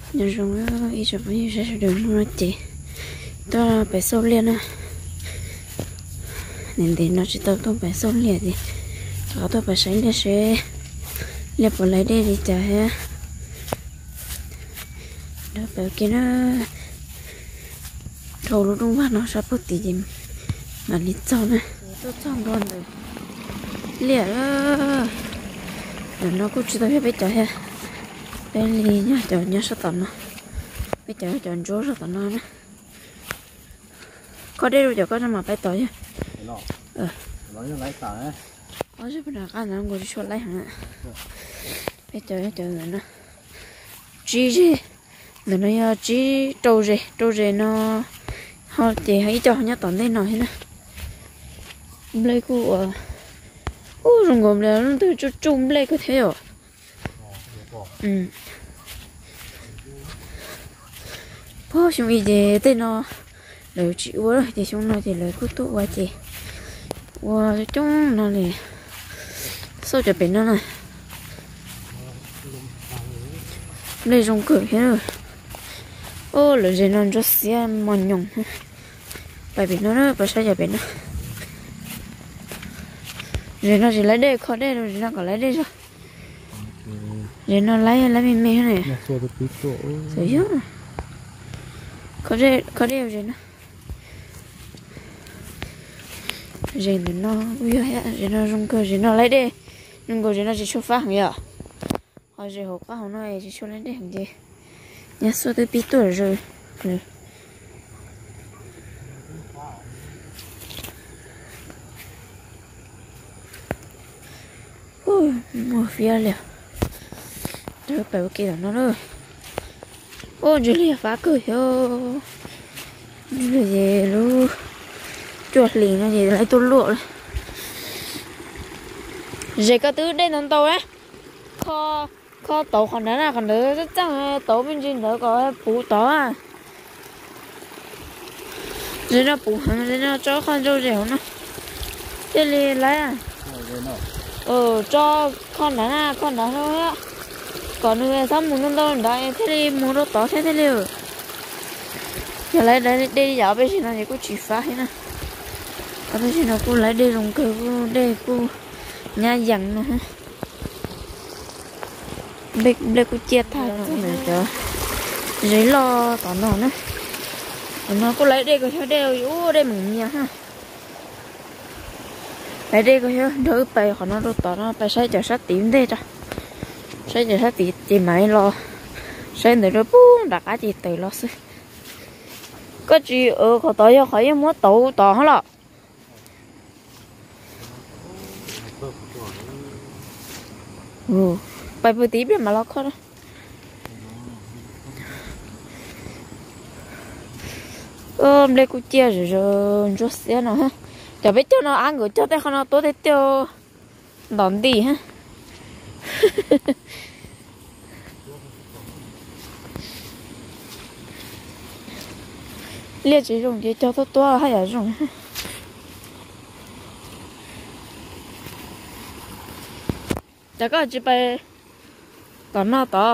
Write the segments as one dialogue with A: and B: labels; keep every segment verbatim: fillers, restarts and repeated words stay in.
A: nhưng rồi ít chụp như sẽ được nó chị tôi phải sâu liền à nên thì nó chỉ tao tôi phải sâu liền thì có tôi phải sáng để sẽ lập vào lấy đây thì chả ha đó bảo kia nó thầu nó đúng mà nó sắp bớt tí gì mà đi cho nè tôi xong luôn rồi liền rồi nó cũng chỉ tao biết chả ha bên đi nhá chờ nhá sao tận nó bây giờ chờ chỗ sao tận nó nè có đây rồi giờ có ra mà phải tới ờ
B: nói lấy tờ á
A: có chứ bây giờ cái nào cũng cho lấy hả bây giờ chờ người nó chi gì người nó chi trâu gì trâu gì nó họ chỉ thấy cho nhá tận đây nói nè lấy của ô rồi ngồi là nó từ chỗ chung lấy cái thế rồi ừ bố chúng ý gì tên nó lời chịu rồi thì chúng nó thì lời cút tụ quá chị wow chúng nó này sao cho bên nó này đây trong cửa thế rồi ô lời gì nó rất xe mòn nhồng bài bên nó đó bài sao cho bên nó rồi nó chỉ lấy đây khó đây rồi nó còn lấy đây rồi rồi nó lấy lấy mình mê này rồi chứ có đây có đây rồi nó rồi nó bây giờ rồi nó dùng cơ rồi nó lấy đi nhưng rồi nó chỉ cho phát hàng giờ họ rồi học phát họ nói chỉ cho lấy đi hàng gì nhà số tôi biết tuổi rồi rồi ôi mua phía liền rồi bảo kia nó rồi ô rồi liền phá cửa yo rồi gì luôn chuột liền nó gì lấy tôi lụa rồi cái thứ đây nó tàu á kho kho tàu còn nữa là còn nữa rất chắc tàu bên trên đó có bù tàu à rồi nó bù hàng rồi nó cho con rau rẻo nó cái gì lấy à ờ cho con đó là con đó thôi á còn người xong muốn đâu đấy thế thì muốn đâu tỏ thế thế liệu giờ lấy đây đi dạo bên trên này có chỉ phá thế này ở bên trên nó cũng lấy đi dùng cái đây cũng nhà dặn nữa ha đây đây cũng chia thay rồi cho giấy lo tỏ nó nữa nó cũng lấy đây có theo đều ô đây mỏng nhiều ha lấy đây có theo đỡ bay họ nó đâu tỏ nó bay sai chờ sát tím đây cho sai chờ sát tím chỉ máy lo sai nữa rồi bung đặt cái gì từ lo xí có gì ở họ tỏ cho khỏi muốn tàu tỏ hết rồi ừ bay bơi tí biết mà lo khó đó ôm đây cũng chia rồi rồi rất xé nó ha chả biết cho nó ăn rồi cho tay không nó tốt thế tiêu đòn đi ha liệt chỉ dùng cái cho tốt tốt hay là dùng chả có chỉ bay tỏ nó tỏ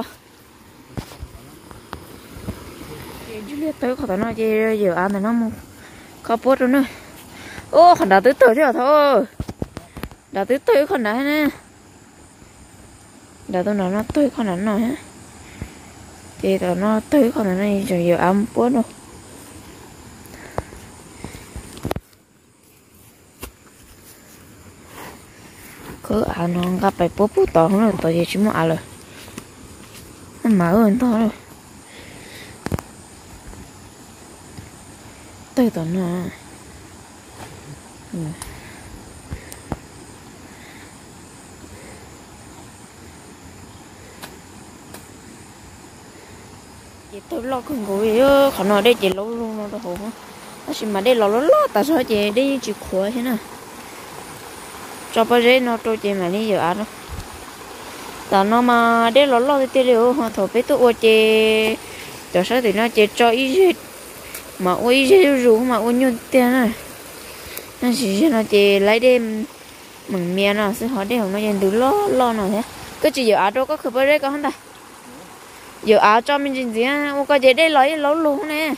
A: chú liệt tới khỏi tỏ nó chơi giờ ăn thì nó mua khó bớt rồi nữa ô còn đã tới tới rồi thôi đã tới tới còn đã nè đã tôi nói nó tới còn đã nói á thì tỏ nó tới còn đã này rồi giờ ăn bớt rồi cứ ăn nó gặp phải bố bố tỏ rồi tỏ gì chứ mà ăn rồi mà ơn to rồi tới tỏ nó ừ. chị tôi lo con ngồi ơ khả năng đây chị lâu luôn nó đâu hổ nó chỉ mà đây lo lo lo tại sao chị đi chị khỏe thế nào cho bây giờ nó tôi chị mà đi giờ ăn đó tại nó mà đây lo lo thì liệu họ thổi biết tôi chị cho sao thì nó chị cho ít mà ôi rủ mà ôi nhiêu tiền này nó chỉ cho nó chỉ lấy đêm mừng miệng nó sẽ hỏi đêm nó dành đủ lo lo nào thế cứ chỉ giờ ăn đâu có khởi bơi đấy có không ta giờ áo cho mình gì gì á ô có gì đây lấy lấy luôn nè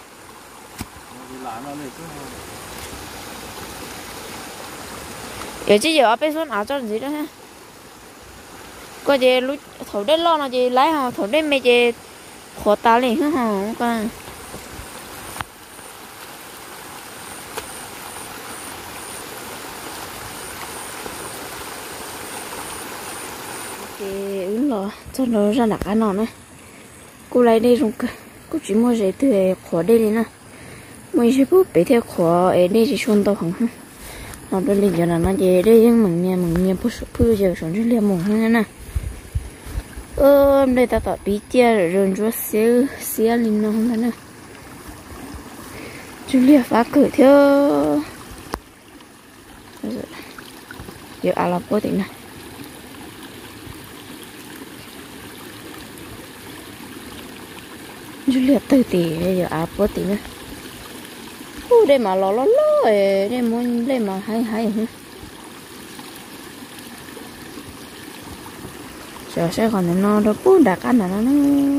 A: giờ chỉ giờ bây giờ áo cho gì đó ha có gì lúc thầu đây lo nó gì lấy họ thầu đây mấy gì khó ta liền hả hả con thì ứng lo cho nó ra là cái nó nữa cô lấy đây dùng cơ cô chỉ mua gì từ khó đây đi nè mấy cái bút bị theo khó ở đây chỉ xuân tao hẳn nó đây liền cho nó nó gì đây nhưng mừng nha mừng nha bút bút giờ sống rất là mừng hơn nè ơ đây ta tập bị chia rồi rồi xíu xíu lên nó không nè Julia phá cửa theo giờ à là bố tính nè Julia từ từ giờ à bố tính nè ô đây mà lo lo lo đây muốn đây mà hay hay hả giờ sẽ còn nó đâu bún đặc ăn là nó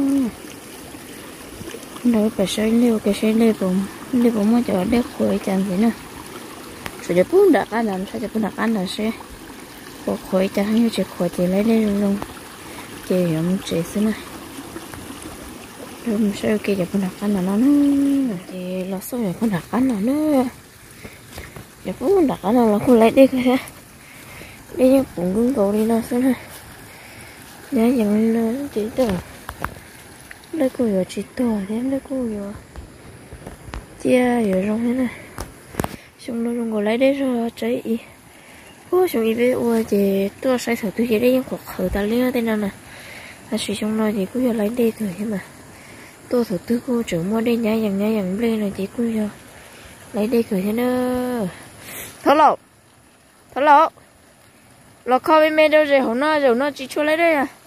A: đâu phải xây liều cái xây liều bụng liều bụng mới cho để khơi chân gì nữa rồi giờ bún đặc ăn làm sao cho bún đặc ăn là sẽ có khơi chân như chỉ khơi chỉ lấy đây luôn chỉ không chỉ xí này rồi mình sẽ kia cho bún đặc ăn là nó thì là sao giờ bún đặc ăn là nó giờ bún đặc ăn là không lấy đi cái ha đi những bụng cứng cầu đi nó xí này giá dần lên chỉ tờ đây cô vừa chỉ tờ đến đây cô vừa chia vừa rong thế này xong nó rong còn lấy đấy rồi cháy ý ô xong ý với ua thì tôi sai thử tôi chỉ đấy những cuộc khởi ta lấy tên nào nè là sử dụng nó thì cô vừa lấy đây thử thế mà tôi thử tư cô chủ mua đây nhá dần nhá dần lên là chỉ cô vừa lấy đây thử thế nữa thở lộ thở lộ lọ kho bên bên đâu rồi hổ nó rồi nó chỉ cho lấy đây à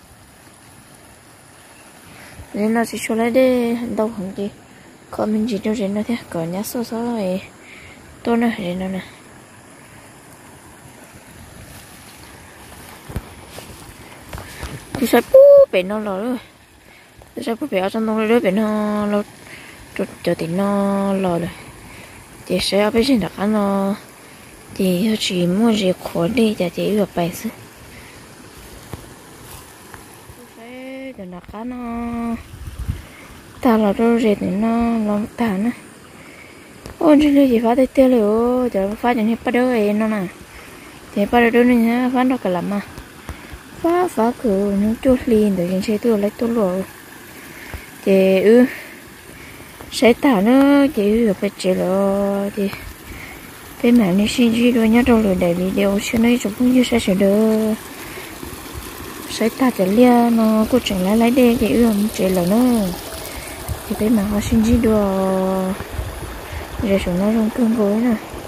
A: nên nó chỉ cho lấy đây đâu không gì kho mình chỉ đâu rồi nó thế cỡ nhá số số rồi tôi nó rồi nó nè thì sai bú bể nó lò rồi sai bú bể ở trong đông rồi bể nó lò cho cho thì nó lò rồi thì sẽ ở bên trên đặt ăn nó thì chỉ mua gì khó đi cho chị gặp bài sư phải cho nó cá nó ta là đâu rồi thì nó lòng ta nữa ôi chỉ là gì phá tay tiêu liệu cho phá cho hết bắt đầu ấy nó nè thì bắt đầu này nhá phá nó cả làm mà phá phá cửa những chút liền để những xe tôi lấy tôi rồi thì ư sẽ tả nó chị gặp chị rồi thì cái mà nó xin gì đôi nhá đâu rồi để video cho nó chụp cũng như sẽ sẽ được sẽ ta chỉ lia nó cô chẳng lấy lấy đây thì ương chỉ là nó thì cái mà họ xin gì đôi rồi chúng nó trong cơn gối nè